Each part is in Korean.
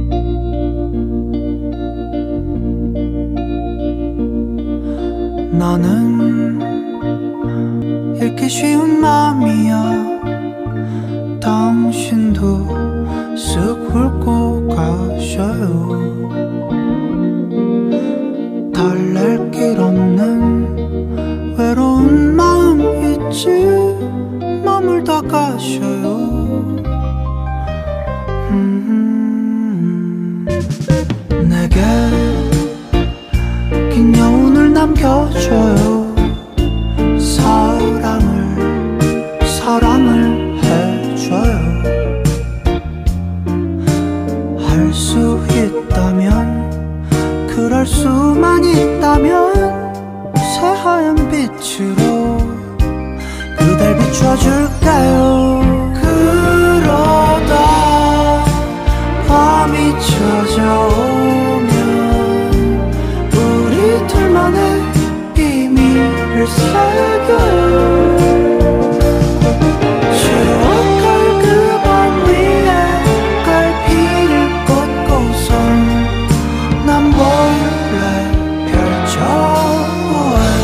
나는 읽기 쉬운 맘이야. 당신도 쓱 훑고 가셔요. 달랠 길 없는 외로운 마음 있지. 머물다 가셔요. 내게 긴 여운을 남겨줘요. 사랑을 해줘요. 할 수 있다면, 그럴 수만 있다면 새하얀 빛으로 그댈 비춰줄까요? 그러다 밤이 찾아오면 우리 둘만의 비밀을 새겨요. 추억할 그 밤 위에 갈피를 꽂고선 난 몰래 펼쳐보아요.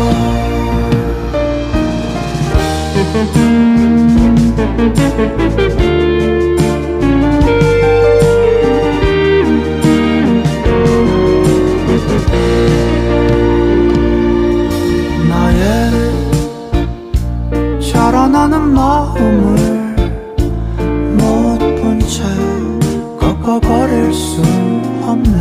나의 자라나는 마음을 못 본 채 꺾어버릴 순 없네.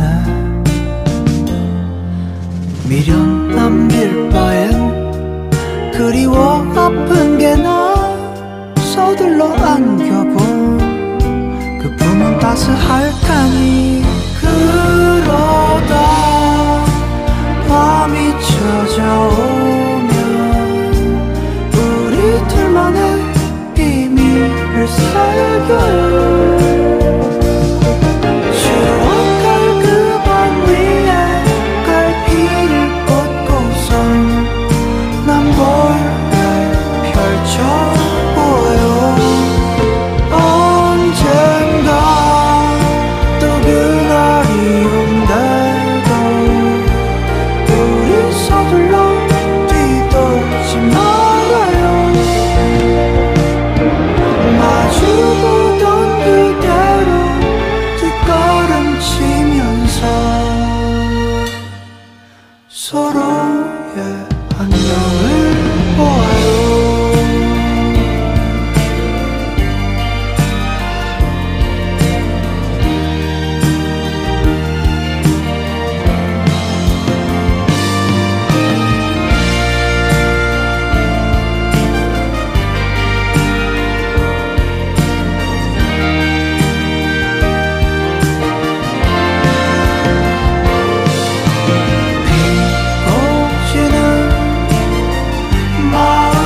미련 남길 바엔 그리워 아픈 게 나. 서둘러 안겨본 그 품은 따스할 테니. 그러다 밤이 찾아오면 우리 둘만의 비밀을 새겨요. 추억할 그 밤 위에 갈피를 꽂고선 난 몰래 펼쳐보아요. 언젠가 또 그날이 온대도 우리 서둘러 뒤돌지 말아요. 마주보던 그대로 뒷걸음치면서 서로의 안녕을 보아요.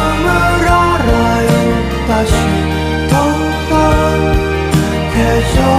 마음을 알아요. 다시 돌아온 계절